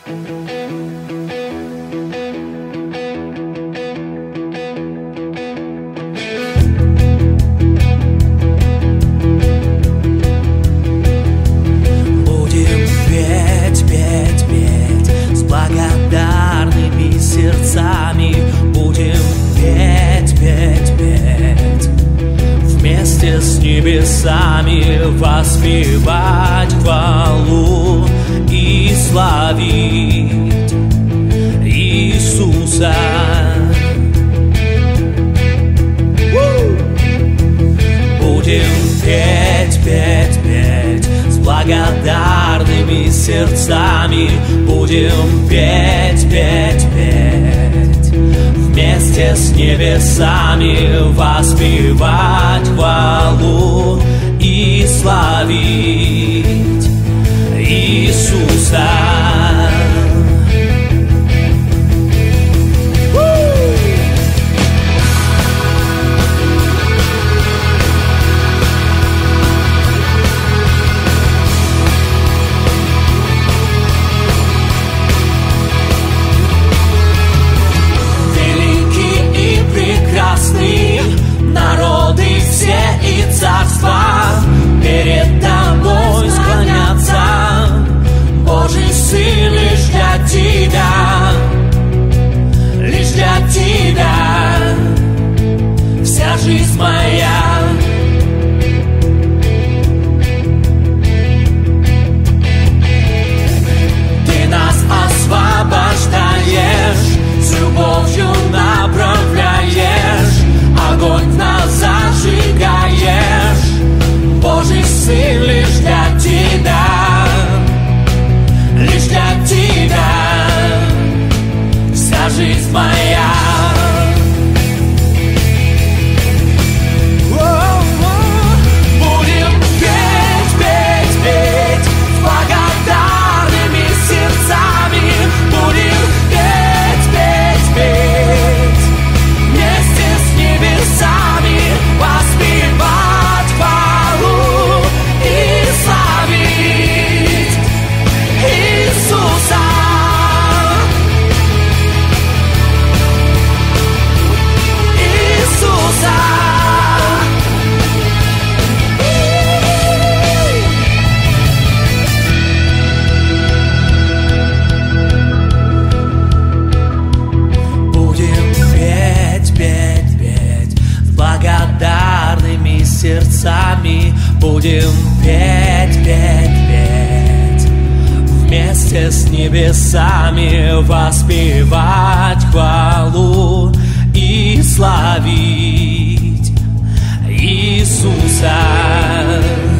Будем петь, петь, петь с благодарными сердцами. Будем петь, петь, петь вместе с небесами, воспевать хвалу и славить Иисуса. Будем петь, петь, петь с благодарными сердцами. Будем петь, петь, петь вместе с небесами, воспевать хвалу и славить Иисуса. Народы все и царства перед тобой склонятся. Божий Сын лишь для тебя, лишь для тебя вся жизнь моя. Ты нас освобождаешь, с любовью направляешь, огонь в нас зажигаешь. Божий Сын лишь для тебя, лишь для тебя вся жизнь моя. Будем петь, петь, петь с благодарными сердцами. Будем петь, петь, петь вместе с небесами, воспевать хвалу и славить Иисуса. Иисуса. Будем петь, петь, петь с благодарными сердцами. Будем петь, петь, петь вместе с небесами, воспевать хвалу и славить Иисуса.